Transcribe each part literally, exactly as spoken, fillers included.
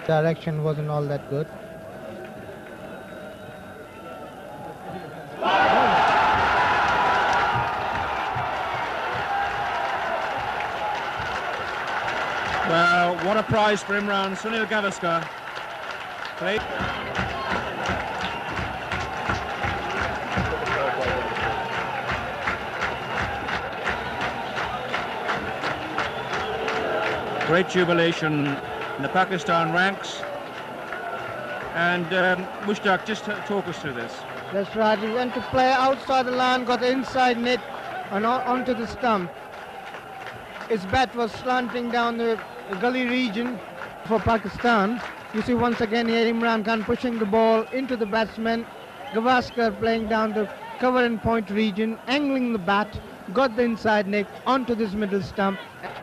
Direction wasn't all that good. Well, what a prize for Imran. Sunil Gavaskar. Play. Great jubilation in the Pakistan ranks. And um, Mushtaq, just talk us through this. That's right. He went to play outside the line, got the inside net and on, onto the stump. His bat was slanting down the gully region for Pakistan. You see once again here Imran Khan pushing the ball into the batsman. Gavaskar playing down the cover and point region, angling the bat, got the inside neck onto this middle stump.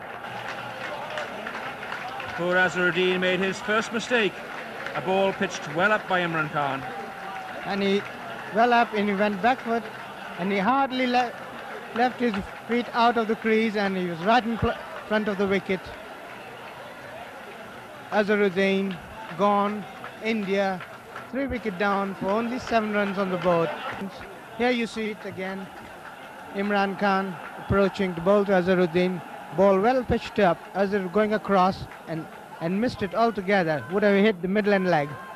Poor Azharuddin made his first mistake. A ball pitched well up by Imran Khan. And he well up and he went backward and he hardly le left his feet out of the crease and he was right in front of the wicket. Azharuddin gone, India three wicket down for only seven runs on the board. Here you see it again, Imran Khan approaching the ball to Azharuddin, ball well pitched up, Azhar going across and, and missed it altogether, would have hit the middle and leg.